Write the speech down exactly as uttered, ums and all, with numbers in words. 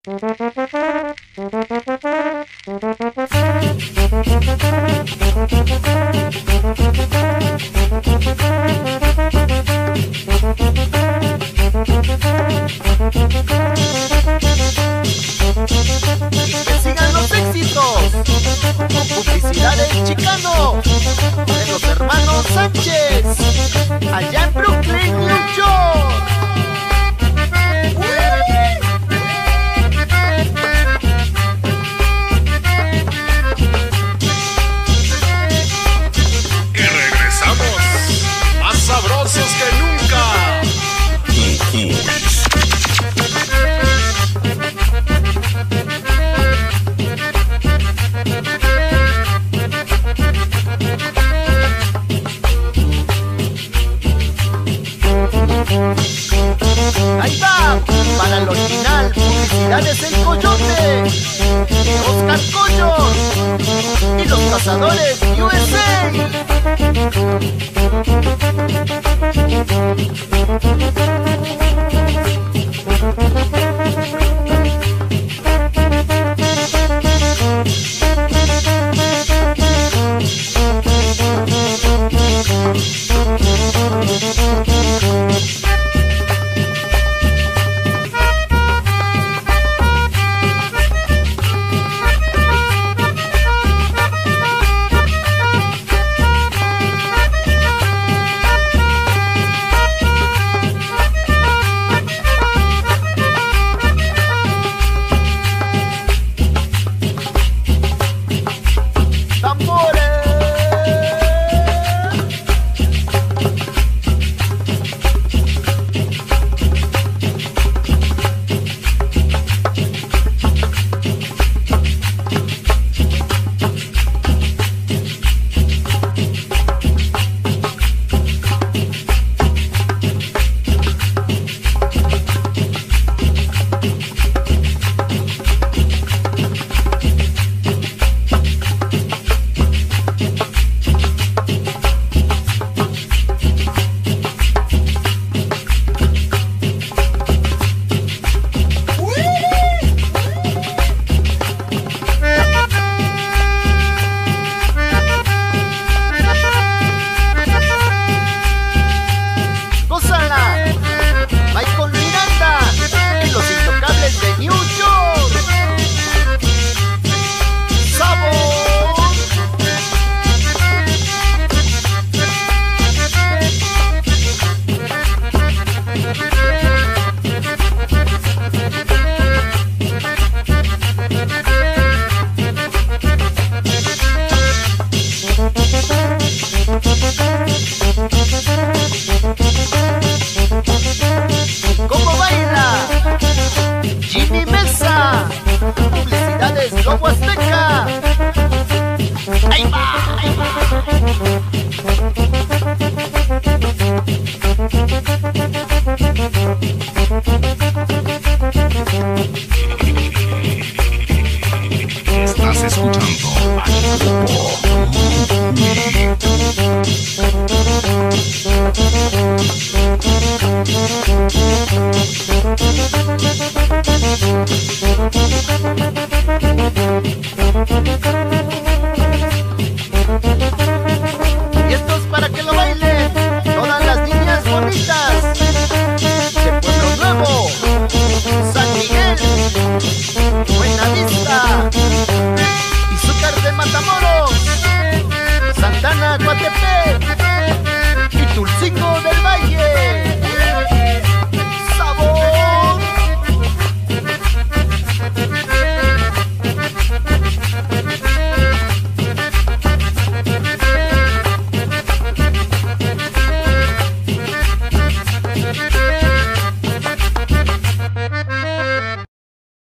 Que sigan los éxitos con publicidades Chicano de los hermanos Sánchez, allá en Brooklyn, New York. Y regresamos más sabrosos que nunca. Ahí va, para el original, publicidades El Coyote, Oscar Coyo y los Cazadores U S ¿Cómo baila? Jimmy Mesa, publicidades Lobo Azteca. Ahí va, ahí va. Estás escuchando al grupo. Y esto es para que lo bailen todas las niñas bonitas de Pueblo Nuevo, San Miguel, Buenavista, Izúcar de Matamoros, Santana, Coatepec y Tulcingo del Valle.